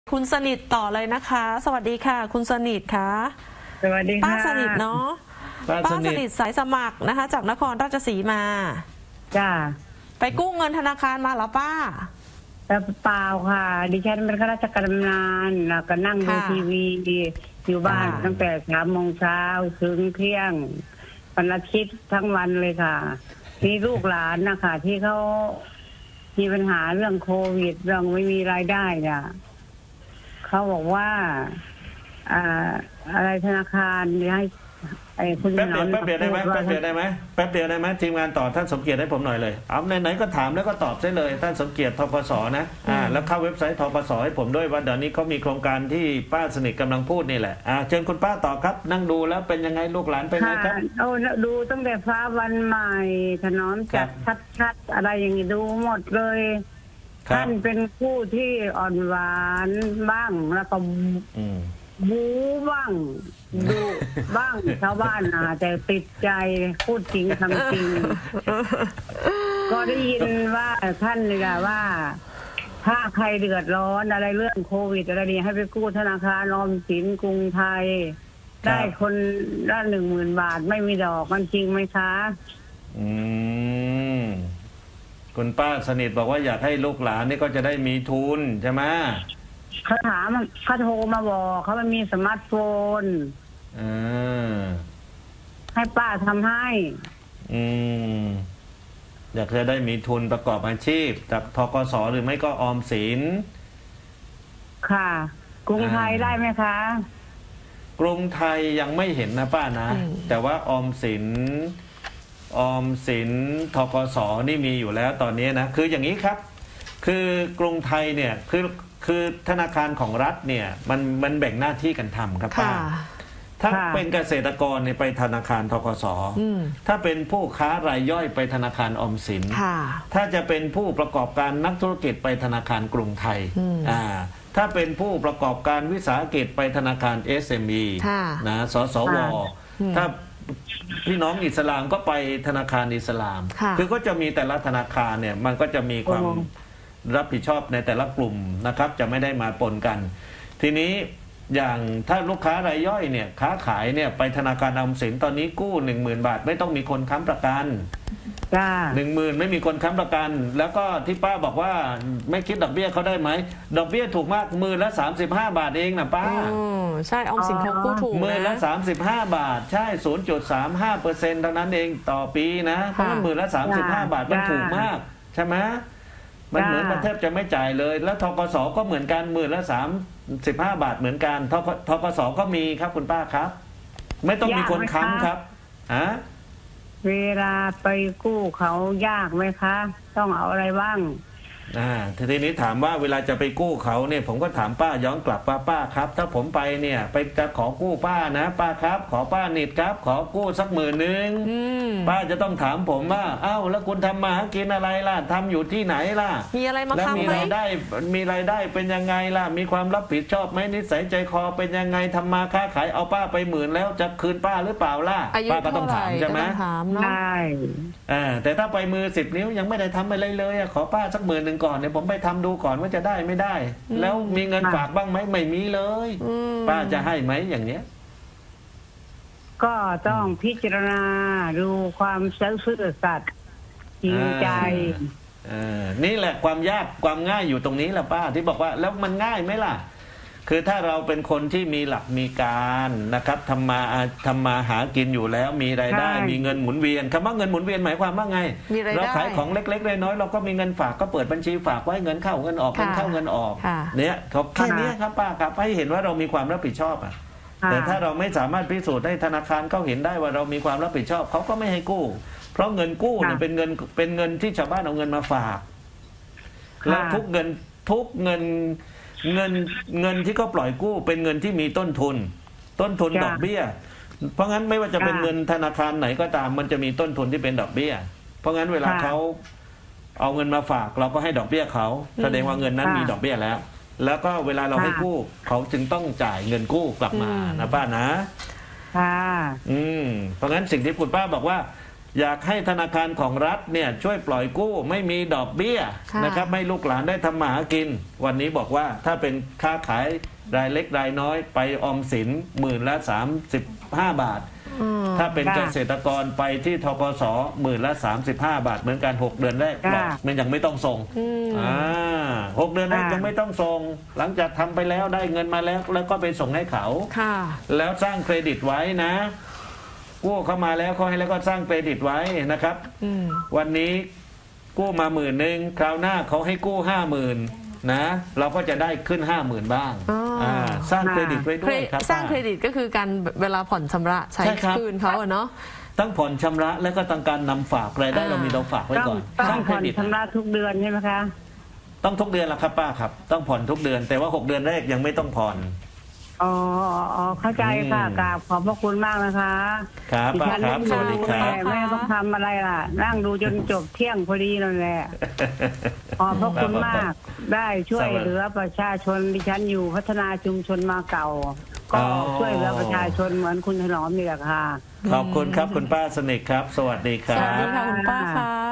คุณสนิทต่อเลยนะคะ สวัสดีค่ะ คุณสนิทค่ะสวัสดีค่ะป้าสนิทเนาะป้าสนิทสายสมัครนะคะ จากนครราชสีมาจ้าไปกู้เงินธนาคารมาเหรอป้าเปล่าค่ะดิฉันเป็นข้าราชการบำนาญแล้วก็นั่งดูทีวีอยู่บ้านตั้งแต่3 โมงเช้าถึงเที่ยงวันอาทิตย์ทั้งวันเลยค่ะมีลูกหลานนะคะที่เขามีปัญหาเรื่องโควิดเรื่องไม่มีรายได้เนี่ยเขาบอกว่าอะไรธนาคารให้คุณแป๊บเดียวได้ไหมทีมงานต่อท่านสมเกียรติให้ผมหน่อยเลยเอาไหนๆก็ถามแล้วก็ตอบได้เลยท่านสมเกียรติธกสนะแล้วเข้าเว็บไซต์ธกสให้ผมด้วยว่าเดี๋ยวนี้เขามีโครงการที่ป้าสนิทกำลังพูดนี่แหละเชิญคุณป้าต่อครับนั่งดูแล้วเป็นยังไงลูกหลานเป็นไงครับดูตั้งแต่ฟ้าวันใหม่ถนอมจัดชัดอะไรอย่างนี้ดูหมดเลยท่านเป็นผู้ที่อ่อนหวานบ้างแล้วก็บู๊บ้างดูบ้างชาวบ้านแต่ติดใจพูดจริงทำจริงก็ได้ยินว่าท่านเลยว่าถ้าใครเดือดร้อนอะไรเรื่องโควิดอะไรนี้ให้ไปกู้ธนาคารออมสินกรุงไทยได้คนละ10,000 บาทไม่มีดอกมันจริงไหมคะคุณป้าสนิทบอกว่าอยากให้ลูกหลานนี่ก็จะได้มีทุนใช่ไหมเขาถามเขาโทรมาบอกเขาไม่มีสมาร์ทโฟนให้ป้าทำให้อยากจะได้มีทุนประกอบอาชีพจากธกสหรือไม่ก็ออมสินค่ะกรุงไทยได้ไหมคะกรุงไทยยังไม่เห็นนะป้านะแต่ว่าออมสินธกสนี่มีอยู่แล้วตอนนี้นะคืออย่างนี้ครับคือกรุงไทยเนี่ยคือธนาคารของรัฐเนี่ยมันแบ่งหน้าที่กันทำครับป้าถ้าเป็นเกษตรกรเนี่ยไปธนาคารธกสถ้าเป็นผู้ค้ารายย่อยไปธนาคารออมสินถ้าจะเป็นผู้ประกอบการนักธุรกิจไปธนาคารกรุงไทยถ้าเป็นผู้ประกอบการวิสาหกิจไปธนาคาร SME นะสสวถ้าพี่น้องอิสลามก็ไปธนาคารอิสลามคือก็จะมีแต่ละธนาคารเนี่ยมันก็จะมีความรับผิดชอบในแต่ละกลุ่มนะครับจะไม่ได้มาปนกันทีนี้อย่างถ้าลูกค้ารายย่อยเนี่ยค้าขายเนี่ยไปธนาคารออมสินตอนนี้กู้ 10,000 บาทไม่ต้องมีคนค้ำประกัน10,000ไม่มีคนค้ำประกันแล้วก็ที่ป้าบอกว่าไม่คิดดอกเบี้ยเขาได้ไหมดอกเบี้ยถูกมากมื้อละ35 บาทเองนะป้าใช่ออมสินเขากู้ถูกมื้อละ35 บาทใช่ 0.35% เท่านั้นเองต่อปีนะเพราะมื้อละ35 บาทมันถูกมากใช่ไหมมันเหมือนมันแทบจะไม่จ่ายเลยแล้วธกสก็เหมือนกันมื้อละ35 บาทเหมือนกันธกสก็มีครับคุณป้าครับไม่ต้องมีคนค้ำครับเวลาไปกู้เขายากไหมคะต้องเอาอะไรบ้างทีนี้ถามว่าเวลาจะไปกู้เขาเนี่ยผมก็ถามป้าย้อนกลับป้าครับถ้าผมไปเนี่ยไปจะขอกู้ป้านะป้าครับขอป้านิดครับขอกู้สัก10,000ป้าจะต้องถามผมว่าอ้าวแล้วคุณทำมาหากินอะไรล่ะทำอยู่ที่ไหนล่ะมีอะไรมาทำไหมมีรายได้เป็นยังไงล่ะมีความรับผิดชอบไหมนิสัยใจคอเป็นยังไงทำมาค้าขายเอาป้าไป10,000แล้วจะคืนป้าหรือเปล่าล่ะป้าก็ต้องถามใช่ไหมใช่แต่ถ้าไปมือ10 นิ้วยังไม่ได้ทำอะไรเลยขอป้าสัก10,000ก่อนเดี๋ยวผมไปทำดูก่อนว่าจะได้ไม่ได้แล้วมีเงินฝากบ้างไหมไม่มีเลยป้าจะให้ไหมอย่างเนี้ยก็ต้องพิจารณาดูความซื่อสัตย์จริงใจนี่แหละความยากความง่ายอยู่ตรงนี้แหละป้าที่บอกว่าแล้วมันง่ายไหมล่ะคือถ้าเราเป็นคนที่มีหลักมีการนะครับทำมาหากินอยู่แล้วมีรายได้มีเงินหมุนเวียนคำว่าเงินหมุนเวียนหมายความว่าไงเราขายของเล็กๆน้อยๆเราก็มีเงินฝากก็เปิดบัญชีฝากไว้เงินเข้าเงินออกเงินเข้าเงินออกเนี่ยแค่นี้ครับป้าครับให้เห็นว่าเรามีความรับผิดชอบแต่ถ้าเราไม่สามารถพิสูจน์ให้ธนาคารเขาเห็นได้ว่าเรามีความรับผิดชอบเขาก็ไม่ให้กู้เพราะเงินกู้เนี่ยเป็นเงินที่ชาวบ้านเอาเงินมาฝากแล้วทุกเงินที่เขาปล่อยกู้เป็นเงินที่มีต้นทุนดอกเบี้ยเพราะงั้นไม่ว่าจะเป็นเงินธนาคารไหนก็ตามมันจะมีต้นทุนที่เป็นดอกเบี้ยเพราะงั้นเวลาเขาเอาเงินมาฝากเราก็ให้ดอกเบี้ยเขาแสดงว่าเงินนั้นมีดอกเบี้ยแล้วก็เวลาเราให้กู้เขาจึงต้องจ่ายเงินกู้กลับมานะป้านะเพราะงั้นสิ่งที่คุณป้าบอกว่าอยากให้ธนาคารของรัฐเนี่ยช่วยปล่อยกู้ไม่มีดอกเบี้ยค่ะนะครับให้ลูกหลานได้ทำมาหากิน วันนี้บอกว่าถ้าเป็นค้าขายรายเล็กรายน้อยไปออมสิน10,000 ละ 35 บาท ถ้าเป็นค่ะเกษตรกรไปที่ธกส10,000 ละ 35 บาท เหมือนกัน 6 เดือนแรกค่ะบอกมันยังไม่ต้องส่ง6 เดือนแรกค่ะยังไม่ต้องส่ง หลังจากทำไปแล้วได้เงินมาแล้วก็ไปส่งให้เขาค่ะแล้วสร้างเครดิตไว้นะกู้เข้ามาแล้วเขาให้แล้วก็สร้างเครดิตไว้นะครับอืมวันนี้กู้มา10,000คราวหน้าเขาให้กู้50,000นะเราก็จะได้ขึ้น50,000บ้างอ๋ออ่สร้างเครดิตไว้ด้วยครับสร้างเครดิตก็คือการเวลาผ่อนชำระใช้ใช่ครับคืนเขาอะเนาะตั้งผ่อนชำระแล้วก็ตั้งการนำฝากรายได้อ่าเรามีเราฝากไว้ต้องก่อนต้อสร้าง งเคผ่รอนดิตชำระทุกเดือนใช่ไหมคะต้องทุกเดือนละครับป้าครับต้องผ่อนทุกเดือน แต่ว่า 6 เดือนแรกยังไม่ต้องผ่อนอ๋อเข้าใจค่ะอืมกราบขอบพระคุณมากนะคะครับดิป้าฉันครับนั่งสวัสดีครับแต่ไม่ต้องทำอะไรล่ะ นั่งดูจนจบเที่ยงพอดีนั่นแหละขอบพระคุณมาก ได้ช่วยเหลือประชาชนดิฉันอยู่พัฒนาชุมชนมาเก่า ก็ช่วยเหลือประชาชนเหมือนคุณถนอมนี่แหละค่ะขอบคุณครับคุณป้าสนิทครับ สวัสดีคสรัวัสดีบค่ะคุณป้าค่ะ